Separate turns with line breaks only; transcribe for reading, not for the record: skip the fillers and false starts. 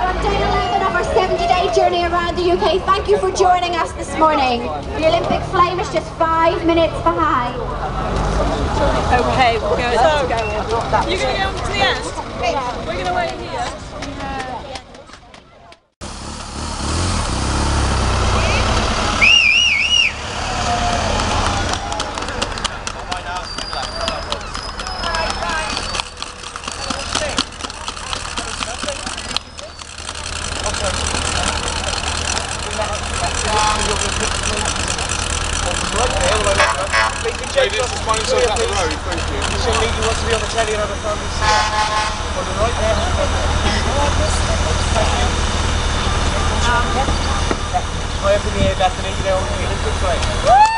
on day 11 of our 70-day journey around the UK. Thank you for joining us this morning. The Olympic flame is just 5 minutes behind.
Okay, we'll go. So, you're going to go to the end? Yeah. We're going to wait here.
Ladies, just find yourself down the road, thank you.
This young lady wants to be on the telly and have a family seat. On the right there. Thank you. High up in the air, Bethany, you know, on the Olympic flame.